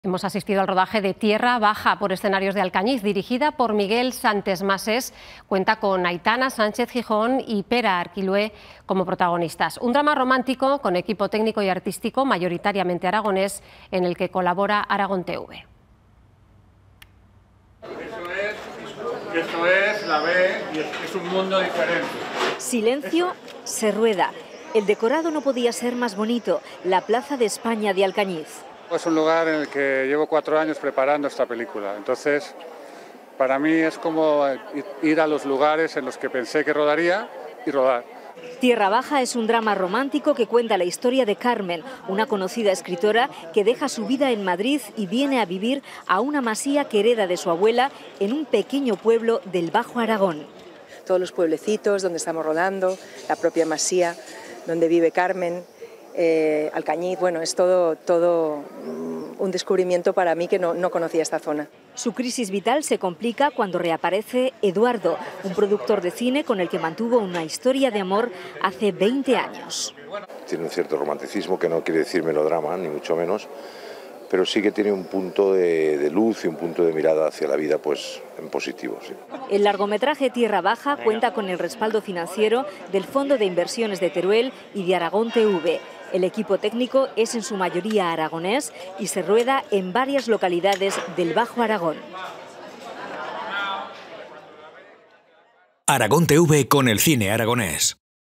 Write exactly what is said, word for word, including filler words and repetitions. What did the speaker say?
Hemos asistido al rodaje de Tierra Baja por escenarios de Alcañiz, dirigida por Miguel Santesmases. Cuenta con Aitana Sánchez Gijón y Pera Arquilué como protagonistas. Un drama romántico con equipo técnico y artístico mayoritariamente aragonés, en el que colabora Aragón T V. Eso es, esto es la B y es un mundo diferente. Silencio, se rueda. El decorado no podía ser más bonito, la Plaza de España de Alcañiz. Es un lugar en el que llevo cuatro años preparando esta película, entonces para mí es como ir a los lugares en los que pensé que rodaría y rodar. Tierra Baja es un drama romántico que cuenta la historia de Carmen, una conocida escritora que deja su vida en Madrid y viene a vivir a una masía que hereda de su abuela en un pequeño pueblo del Bajo Aragón. Todos los pueblecitos donde estamos rodando, la propia masía donde vive Carmen, eh, Alcañiz, bueno, es todo, todo un descubrimiento para mí que no, no conocía esta zona. Su crisis vital se complica cuando reaparece Eduardo, un productor de cine con el que mantuvo una historia de amor hace veinte años. Tiene un cierto romanticismo que no quiere decir melodrama, ni mucho menos, pero sí que tiene un punto de, de luz y un punto de mirada hacia la vida pues en positivo. Sí. El largometraje Tierra Baja cuenta con el respaldo financiero del Fondo de Inversiones de Teruel y de Aragón T V. El equipo técnico es en su mayoría aragonés y se rueda en varias localidades del Bajo Aragón. Aragón T V con el cine aragonés.